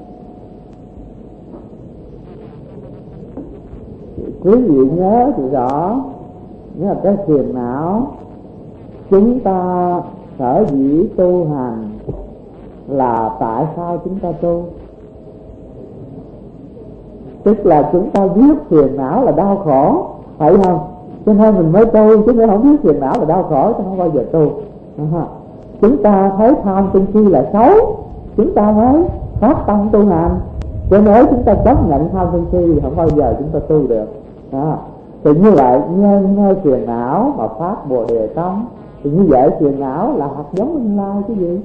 Quý vị nhớ thì rõ, nghĩa là cái phiền não chúng ta sở dĩ tu hành là tại sao chúng ta tu? Tức là chúng ta biết phiền não là đau khổ, phải không? Cho nên mình mới tu, chứ nếu không biết phiền não là đau khổ thì không bao giờ tu. Chúng ta thấy tham sân si là xấu, chúng ta mới phát tâm tu hành. Cho nếu chúng ta chấp nhận tham sân si thì không bao giờ chúng ta tu được. Thì như vậy nhân nơi phiền não mà phát Bồ Đề tâm, thì như vậy phiền não là hạt giống của Như Lai chứ gì.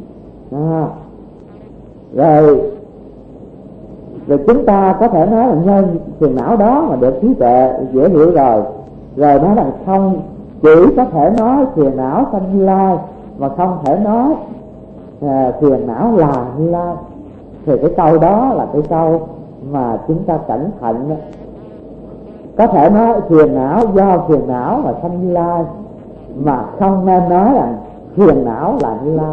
Rồi chúng ta có thể nói là nhân phiền não đó mà được trí tuệ dễ hiểu rồi. Rồi nói là không, chỉ có thể nói phiền não sanh Như Lai mà không thể nói phiền não là Như Lai. Thì cái câu đó là cái câu mà chúng ta cẩn thận. Có thể nói phiền não do phiền não mà sanh Như Lai, mà không nên nói là phiền não là Như Lai.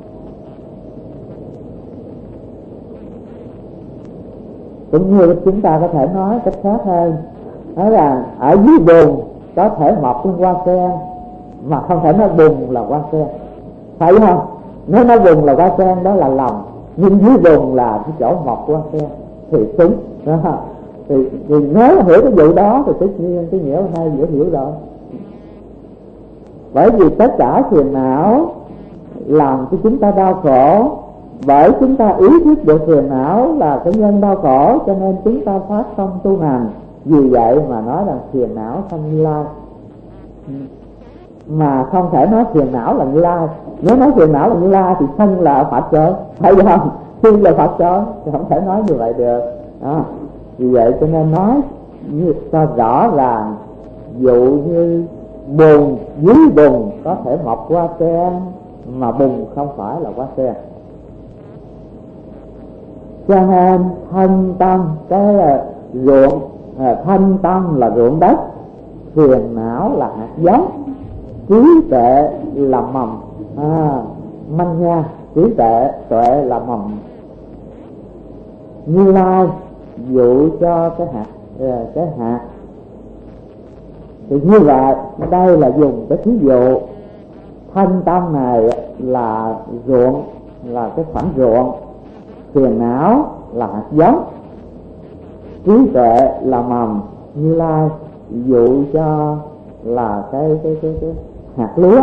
Cũng như chúng ta có thể nói cách khác hơn, đó là ở dưới bùn có thể mọc lên hoa sen, mà không thể nói bùn là hoa sen, phải không? Nếu nói bùn là hoa sen đó là lầm, nhưng dưới bùn là cái chỗ mọc hoa sen thì đúng. Thì nếu hiểu cái vụ đó thì tất nhiên cái nghĩa hôm nay dễ hiểu rồi. Bởi vì tất cả phiền não làm cho chúng ta đau khổ, bởi chúng ta ý thức được phiền não là cái nhân đau khổ, cho nên chúng ta phát tâm tu hành. Vì vậy mà nói rằng phiền não sanh Như Lai, mà không thể nói phiền não là Như Lai. Nếu nói phiền não là Như Lai thì sanh là Phật rồi, phải không? Si là Phật rồi, thì không thể nói như vậy được. Vì vậy cho nên nói cho rõ ràng, dụ như bùn, dưới bùn có thể mọc hoa sen, mà bùn không phải là hoa sen. Cho nên thanh tâm, cái ruộng, thanh tâm là ruộng đất, phiền não là hạt giống, trí tuệ là mầm. Manh nha, trí tuệ là mầm. Như Lai dụ cho cái hạt. Thì như vậy đây là dùng cái thí dụ. Thanh tâm này là ruộng, là cái khoảnh ruộng, phiền não là hạt giống, trí tuệ là mầm. Như Lai dụ cho là cái hạt lúa.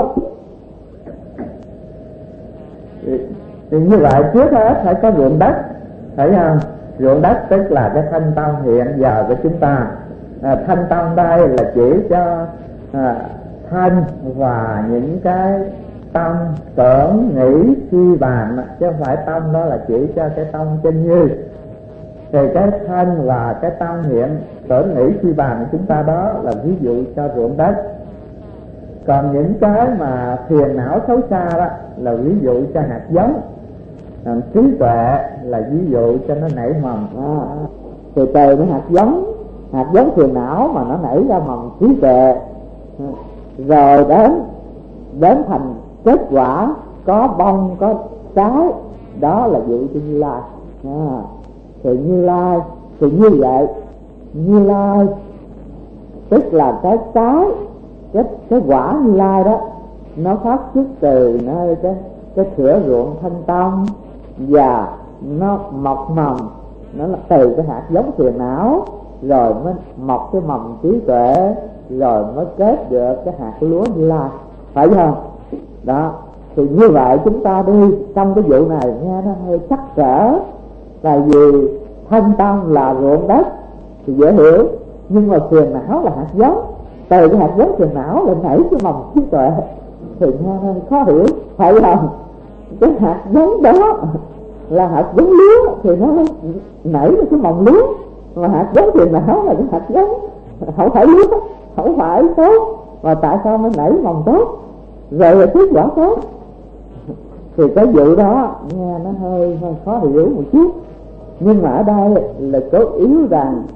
Thì như vậy trước hết phải có ruộng đất, phải không? Ruộng đất tức là cái thanh tâm hiện giờ của chúng ta. Thanh tâm đây là chỉ cho thanh và những cái tâm tưởng nghĩ suy bàn, chứ không phải tâm đó là chỉ cho cái tâm chân như. Thì cái thanh và cái tâm hiện tưởng nghĩ suy bàn của chúng ta đó là ví dụ cho ruộng đất. Còn những cái mà phiền não xấu xa đó là ví dụ cho hạt giống. Trí tuệ là ví dụ cho nó nảy mầm. Thì từ cái hạt giống phiền não mà nó nảy ra mầm trí tuệ, rồi đến thành kết quả có bông có trái, đó là dụ cho Như Lai. Thì Như Lai thì như vậy, Như Lai tức là cái trái, cái quả Như Lai đó nó phát xuất từ nơi cái thửa ruộng thanh tâm, và nó mọc mầm, nó là từ cái hạt giống phiền não, rồi mới mọc cái mầm trí tuệ, rồi mới kết được cái hạt lúa Như Lai, phải không? Đó, thì như vậy chúng ta đi trong cái vụ này nghe nó hơi chắc trở, là vì thanh tâm là ruộng đất thì dễ hiểu, nhưng mà phiền não là hạt giống, từ cái hạt giống phiền não lại nảy cái mầm trí tuệ thì nghe nó khó hiểu, phải không? Cái hạt giống đó là hạt giống lúa thì nó nảy cái mầm lúa, mà hạt giống phiền não là cái hạt giống không phải lúa, không phải tốt, mà tại sao nó nảy mầm tốt rồi là kết quả tốt? Thì cái vụ đó nghe nó hơi khó hiểu một chút, nhưng mà ở đây là cố yếu rằng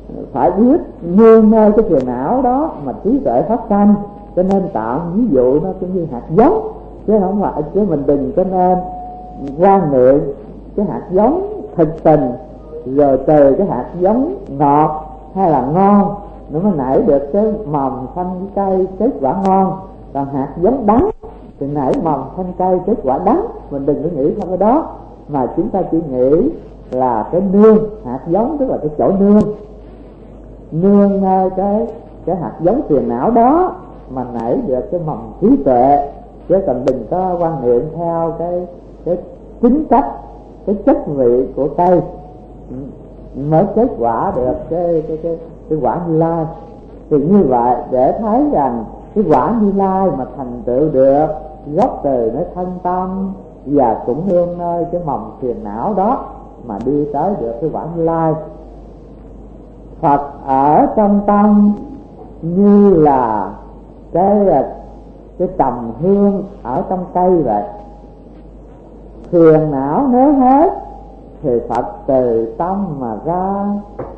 phải biết nương nơi cái phiền não đó mà trí tuệ phát sanh. Cho nên tạm ví dụ nó cũng như hạt giống, chứ không phải chứ mình đừng có nên quan niệm cái hạt giống thực tình rồi từ cái hạt giống ngọt hay là ngon nó mới nảy được cái mầm xanh cây kết quả ngon. Còn hạt giống đắng thì nảy mầm xanh cây kết quả đắng. Mình đừng có nghĩ theo cái đó, mà chúng ta chỉ nghĩ là cái nương hạt giống, tức là cái chỗ nương cái hạt giống phiền não đó mà nảy được cái mầm trí tuệ. Chứ còn đừng có quan niệm theo cái tính cách, cái chất vị của cây mới kết quả được cái quả Như Lai. Thì như vậy để thấy rằng cái quả Như Lai mà thành tựu được gốc từ nơi thân tâm, và cũng nương nơi cái mầm phiền não đó mà đi tới được cái quả Như Lai. Phật ở trong tâm như là cái trầm hương ở trong cây vậy. Phiền não nếu hết thì Phật từ tâm mà ra.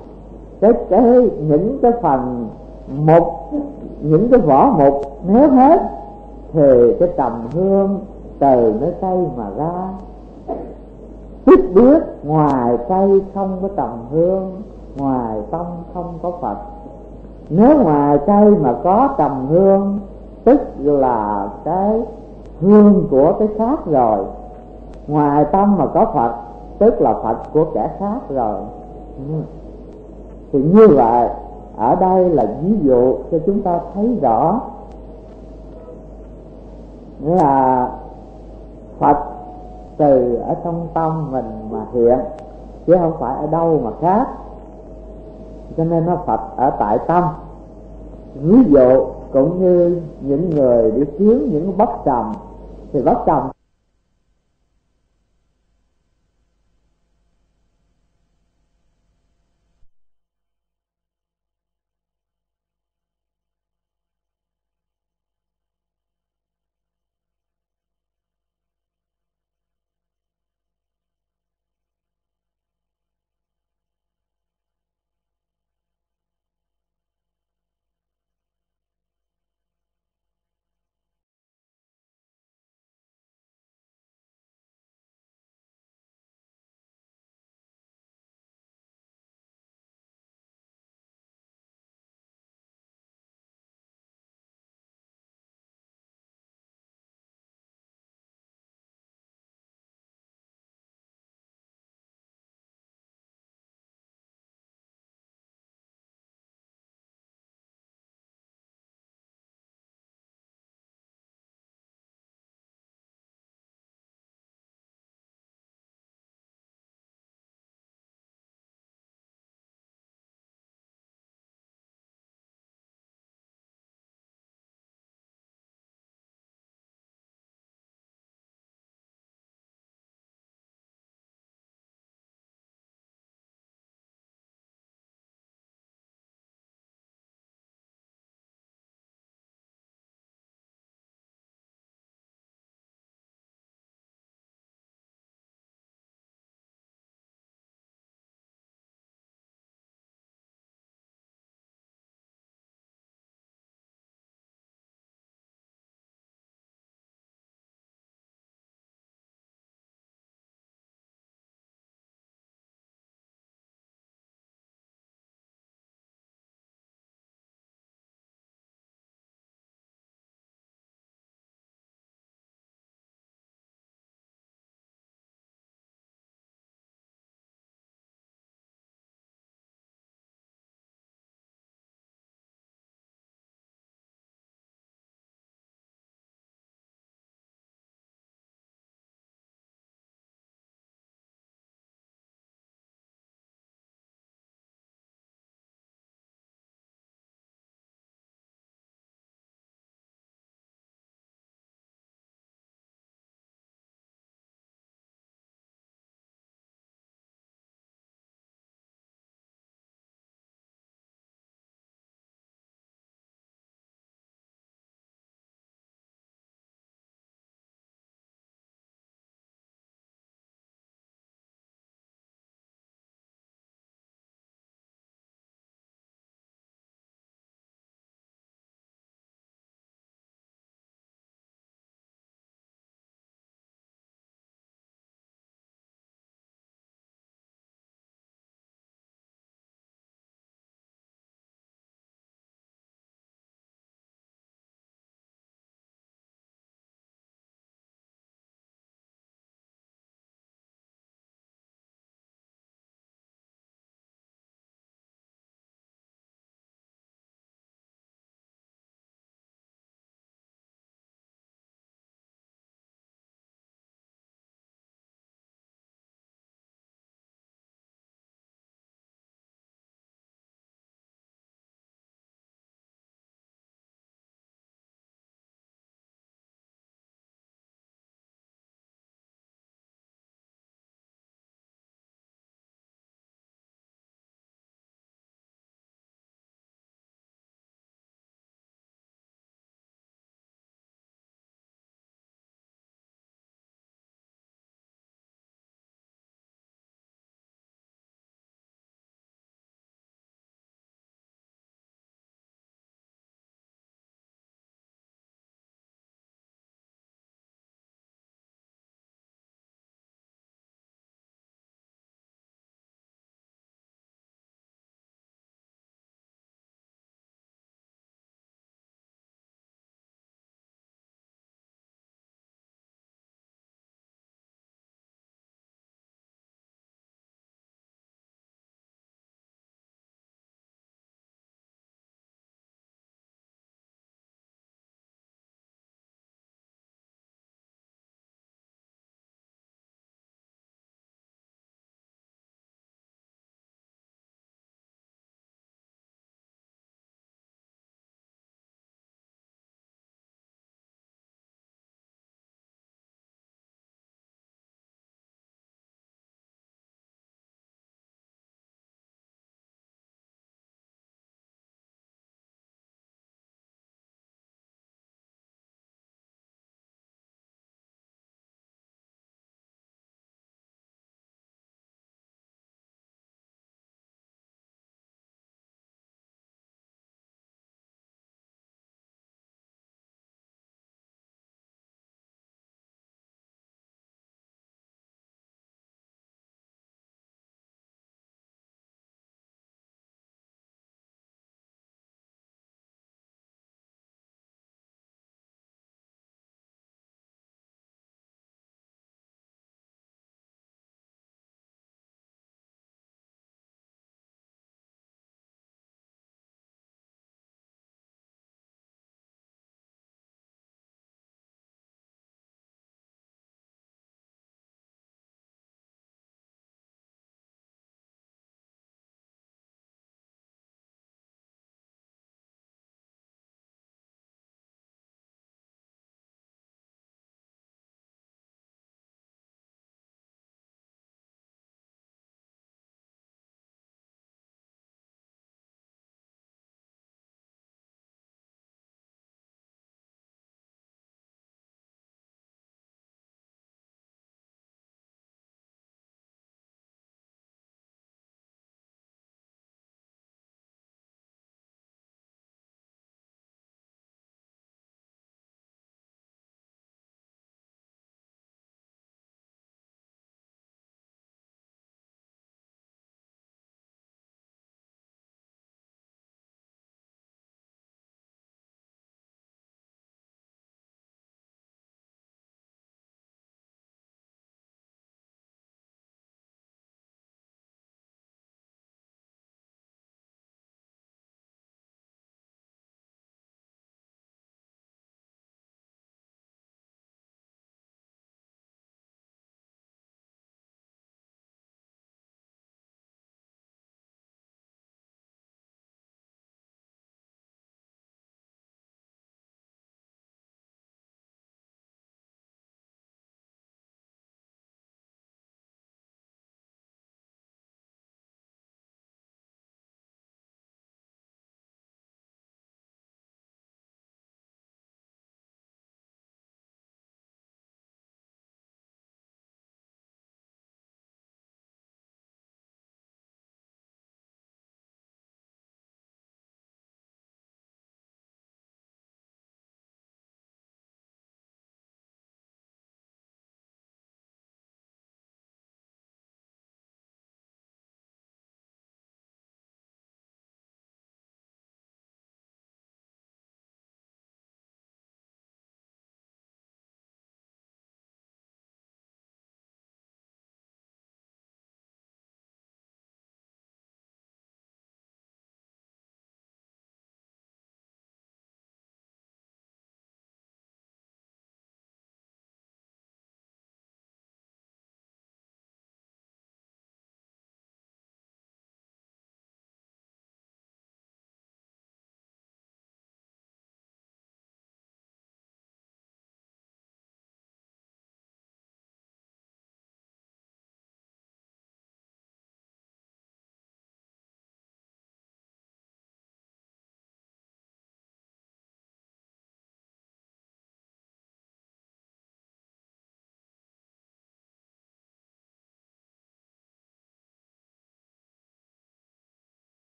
Những cái phần mục, những cái vỏ mục nếu hết thì cái trầm hương từ nơi cây mà ra. Tức biết ngoài cây không có trầm hương, ngoài tâm không có Phật. Nếu ngoài cây mà có trầm hương tức là cái hương của cái khác rồi. Ngoài tâm mà có Phật tức là Phật của kẻ khác rồi. Thì như vậy ở đây là ví dụ cho chúng ta thấy rõ là Phật từ ở trong tâm mình mà hiện, chứ không phải ở đâu mà khác. Cho nên nó Phật ở tại tâm. Ví dụ cũng như những người đi kiếm những bất trầm, thì bất trầm